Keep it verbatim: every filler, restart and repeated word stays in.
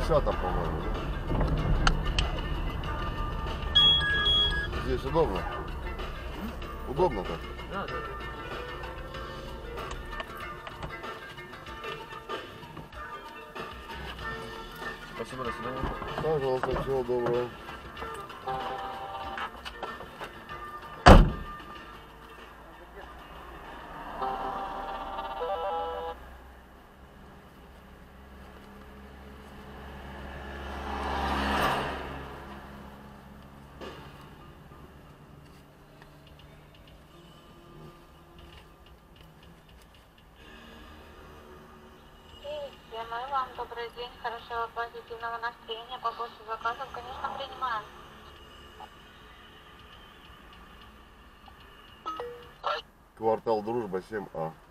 десятом, по-моему. Здесь удобно? Удобно так? Да, да. Спасибо, до свидания. Пожалуйста, всего доброго. Мы вам добрый день, хорошего позитивного настроения, побольше заказов, конечно, принимаем. Квартал Дружба семь А.